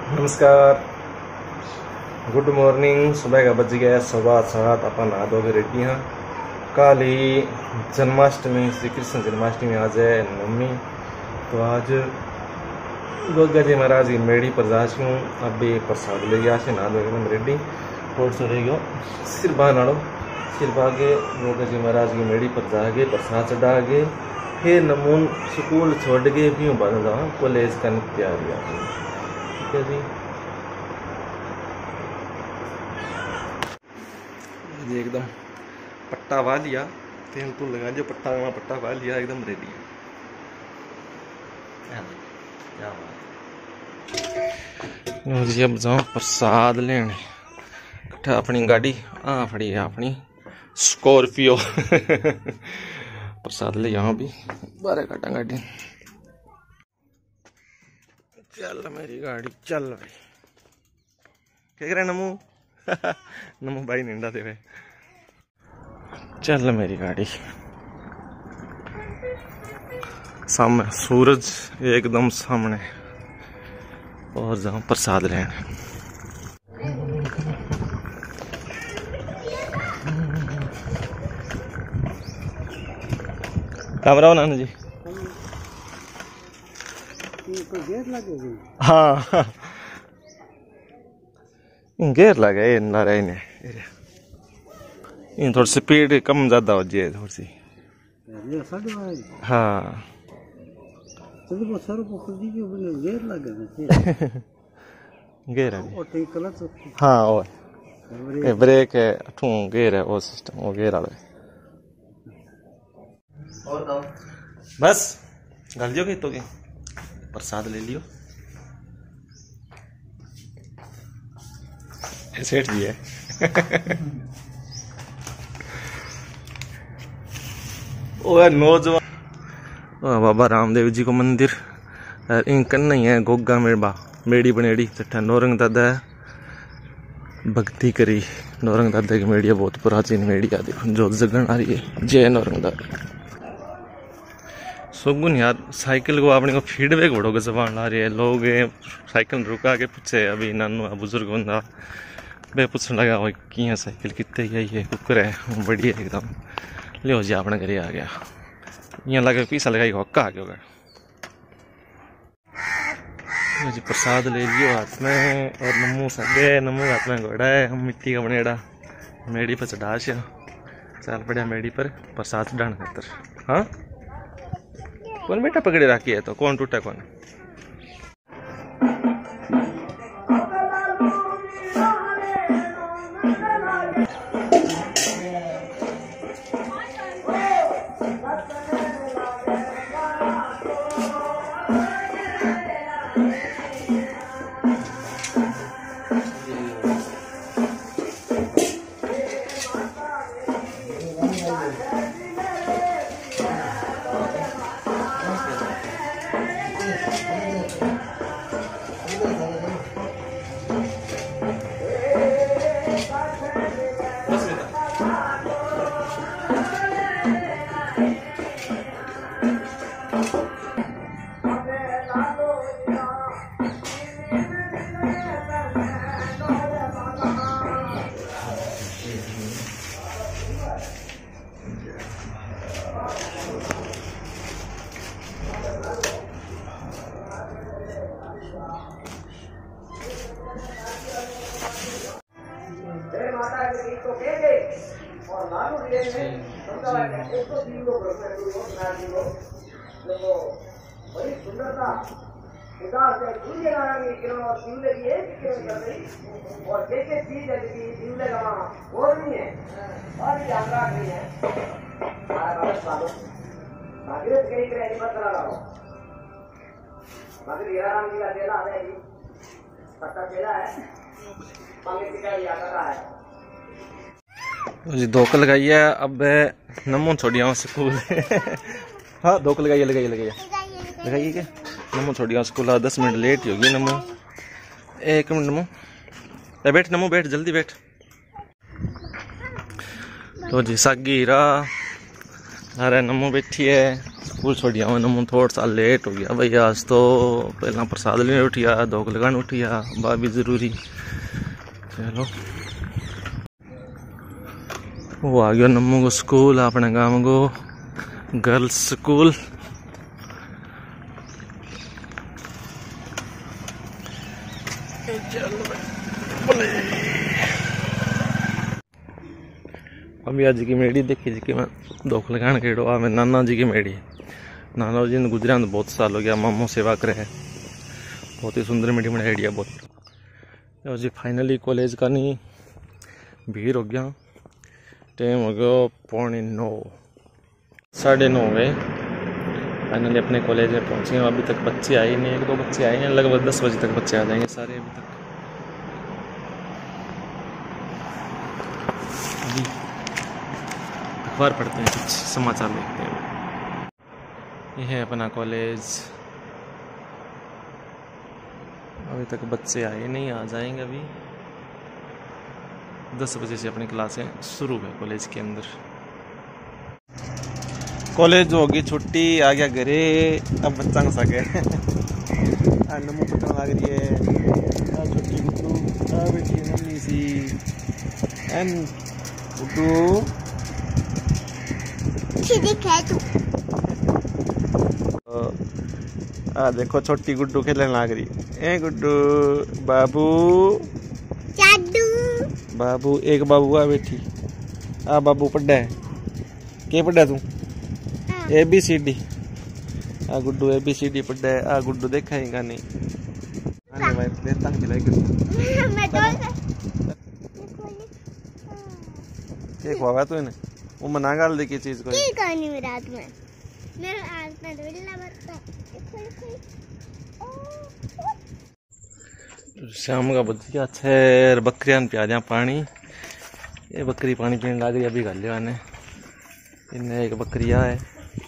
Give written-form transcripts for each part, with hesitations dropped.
नमस्कार, good morning. सुबह का बज गया 7:15। अपन नहा धो के रेडी हैं। कल ही जन्माष्टमी, श्री कृष्ण जन्माष्टमी आज है नवमी। तो आज गोगा जी महाराज की मेड़ी पर जाती हूँ। अभी प्रसाद ले गया से नहा धो एकदम रेडी। थोड़ा सा रह गया सिर बानाड़ो, सिर बागे गोगा जी महाराज की मेड़ी पर जाके प्रसाद चढ़ा के फिर नमून स्कूल छोड़ के भी बन जाऊँ कॉलेज का तैयारी। ठीक है जी, ये एकदम पट्टा वा लिया, तेल तो लगा लिया, पट्टा वा लिया, एकदम रेडी है जी। अब जाओ प्रसाद लेने। अपनी गाड़ी फड़ी है, अपनी स्कॉर्पियो। प्रसाद ले यहाँ भी बारह काटा गाड़ी। चल मेरी गाड़ी चल भाई। क्या करे नमू? नमू भाई निंदा दे। चल मेरी गाड़ी। सामने सूरज एकदम सामने। और जाऊं प्रसाद लेने। कैमरा बनाना जी। हाँ गेर लगे इन थोड़ी स्पीड कम ज्यादा हो जाए थोड़ी सी। हाँ गेर है। हाँ और ब्रेक है, गेर है वो सिस्टम, वो गेर वाला। बस गल जो तो प्रसाद ले लियो। सेठ जी है। वो नौजवान बाबा रामदेव जी को मंदिर इनकन नहीं है। गोगा मेड़बा मेड़ी बनेड़ी चट्टा नौरंग दादा है। भक्ति करी नौरंग दादा की मेड़ी बहुत प्राचीन मेड़ी आदि जो जगन आ रही है। जय नौरंग दादा। सुगुन यार साइकिल को अपने को फीडबैक बड़ो के जबान ला रही है। लोग साइकिल रुका के पूछे, अभी नानू बुजुर्ग बंदा बे पूछने लगा वो की साइकिल कितने है कुकर है बढ़िया एकदम। लियो जी अपने घर आ गया। यहाँ लगे पैसा लगाई हक्का आ गया जी। प्रसाद ले लियो हाथ में और नमू सगे नमू हाथ में घोड़ा है। हम मिट्टी का बनेड़ा मेड़ी पर चढ़ा से चल पड़ा मेड़ी पर प्रसाद चढ़ाने खातर। हाँ कौन बेटा पकड़े रखी है तो कौन टूटा कौन। बड़ी सुंदरता उदास है सूर्य नारायण की किरण और शिवले की एक किरण कर रही और जैसे चीज है कि शिवले का वहाँ और नहीं है और ध्यान रख रही है। भागीरथ कहीं करे नहीं बता रहा हूँ। भागीरथ हीराराम जी का चेला है, पट्टा चेला है, मांगे पिता याद रहा है जी। धोख लगाई है अब नमो छोड़िया स्कूल। हाँ धोख लगाइए क्या नमो छोड़िया स्कूल। 10 मिनट लेट ही होगी नमो। 1 मिनट नमो बैठ, नमो बैठ, जल्दी बैठ। तो जी सागी हीरा अरे नमो बैठी है। स्कूल छोड़िया नमू थोड़ा सा लेट हो गया भाई आज तो। पहला प्रसाद लेने उठिया, धोख लगाने उठिया, बा भी जरूरी। चलो वो आ गया नमू को स्कूल, अपने गाँव को गर्ल्स स्कूल। अभी आज की मेड़ी देखी जी कि मैं धोख लगान केड़ो आ मैं नाना जी की मेड़ी। नाना जी ने गुजरा तो बहुत साल हो गया, मामो सेवा करे है। बहुत ही सुंदर मेड़ी बनाई है बहुत। जी फाइनली कॉलेज का नहीं भीड़ हो गया। टाइम हो गया 8:45, 9:30 हो गए। फाइनली अपने कॉलेज में पहुंचे हैं। अभी तक बच्चे आए नहीं, 1-2 बच्चे आए हैं। लगभग 10 बजे तक बच्चे आ जाएंगे सारे। अभी तक अखबार पढ़ते हैं, कुछ समाचार देखते हैं। यह है अपना कॉलेज। अभी तक बच्चे आए नहीं, आ जाएंगे अभी। 10 बजे से अपनी क्लासें शुरू है कॉलेज के अंदर। कॉलेज होगी छुट्टी, आ गया घरे। अब बच्चा न सके नमू पटन लग रही है। छोटी गुड्डू आ बेटी नन्ही सी एन गुड्डू देखो छोटी गुड्डू खेलने लग रही। ए गुड्डू बाबू चाडू बाबू। एक बाबू आ बेटी। आ बाबू पढ़ा है के पढ़ा तू ABCD। आ गुड्डू ABCD पढ़ा है। आ गुड्डू देखा ही का नहीं। आने भाई देता हूं खिलाई के खवाया तू इन्हें। वो मना गाल दे की चीज को की करनी में रात में मेरे हाथ में ढोला बत्ता। शाम का बज गया 6। बकरियां पिया दिया पानी। ये बकरी पानी पीने लग रही अभी। गल इन्हें एक बकरिया है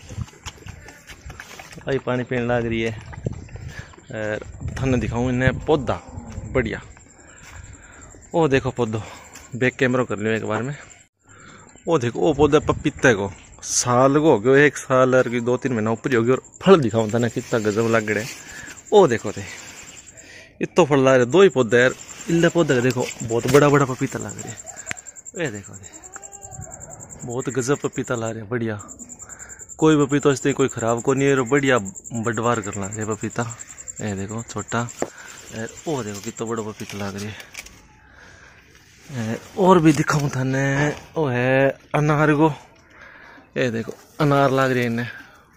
भाई पानी पीने लग रही है। थाने दिखाऊं इन्हें पौधा बढ़िया। वो देखो पौधो, बैक कैमरा कर लियो एक बार में। वो देखो वो पौधा पपीते को साल को हो गयो, 1 साल और 2-3 महीना ऊपर हो गया। और फल दिखाऊं था कितना गजब लग रहा है। वो देखो थे इतो फल लग रहे। 2 ही पौधे यार। इल्ले पौधे का देखो बहुत बड़ा बड़ा पपीता लग रहा है। ये देखो बहुत गजब पपीता ला रहे बढ़िया। कोई पपीता इससे कोई खराब को नहीं है। बढ़िया बटवार कर ला रहे पपीता। ये देखो छोटा। वो देखो कितना बड़ा पपीता लग रही है। और भी दिखाऊं थाने। वो है अनार को। ये देखो अनार लग रही है इन्हें।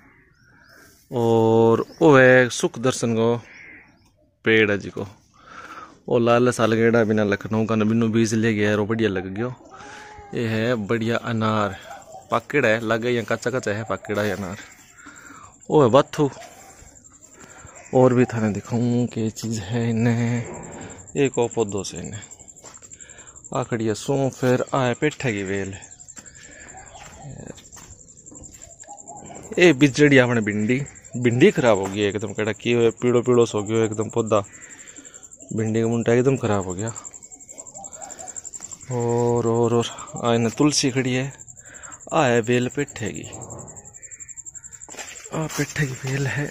और वो है सुख दर्शन को पेड़ है जी को। वो लाल साल गेड़ा बिना लखनऊ का बिनो बीज ले गया। वो बढ़िया लग गयो। ये है बढ़िया अनार। पाकड़ा है लगे या कच्चा कच्चा है पाकड़ा है अनार। वो है बाथू। और भी थाने दिखाऊं कि चीज है इन्हें। एक और पौधों से इन्हें आखड़ी है सो। फिर आए पेठे की वेल। ये बिजड़ी अपने भिंडी खराब हो गई एकदम। कड़ा की पीड़ो पीड़ो सो गयो एकदम पौधा। भिंडी का मुंटा एकदम खराब हो गया। और आने तुलसी खड़ी है। आ है बेल पेठे की। आ पेठे की बेल है।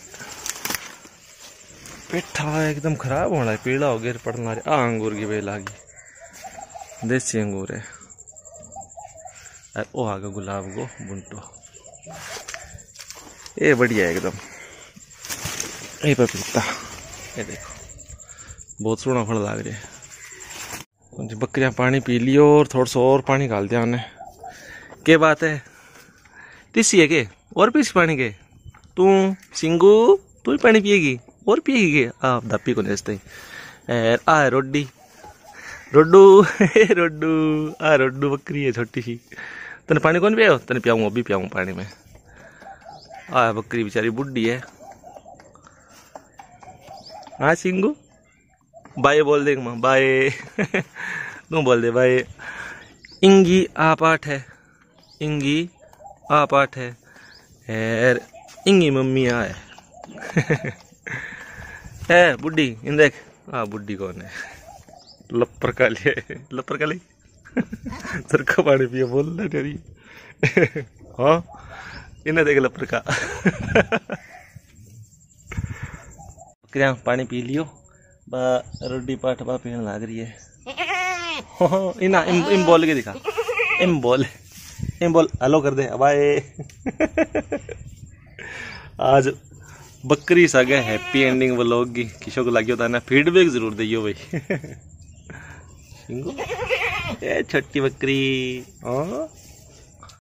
पेठा एकदम खराब होना है, पीला हो गया पड़ना। आ अंगूर की बेल आ गई, देसी अंगूर है। ओ आ गया गुलाब को बुंटो। ये बढ़िया है एकदम। ये पपीता ये देखो बहुत सोना फल लग रहा है। बकरियां पानी पी लियो और थोड़ा सा और पानी डाल दिया उन्हें। के बात है तीसी है के और पीस पानी के। तू सिंगू तू ही पानी पिएगी और पिएगी के। आप दपी को नेचते आ रोडी रोडू रोडू आ रोडू बकरी है छोटी सी। तने पानी कौन पिया? तने पियाऊँ अभी पियाऊँ पानी में। आ बकरी बेचारी बुढ़ी है। हाँ सिंगू बाय बोल दे माँ बाय तू बोल दे बाय। इंगी आ पाठ है। इंगी आ पाठ है। इंगी मम्मी आ है बुढ़ी इन देख। हाँ बुढ़ी कौन है? लपर काली है। लपर काली सर का पानी पिया बोल रही। हाँ इन्हें देख लपर का बकरियां पानी पी लियो बा रोटी पाठ बा पीने लग रही है। इना इम बोल के दिखा, इम बोल हेलो कर दे बाय। आज बकरी सागे हैप्पी एंडिंग व्लॉग की किशो को लगी होता है ना, फीडबैक जरूर दियो भाई। ए छोटी बकरी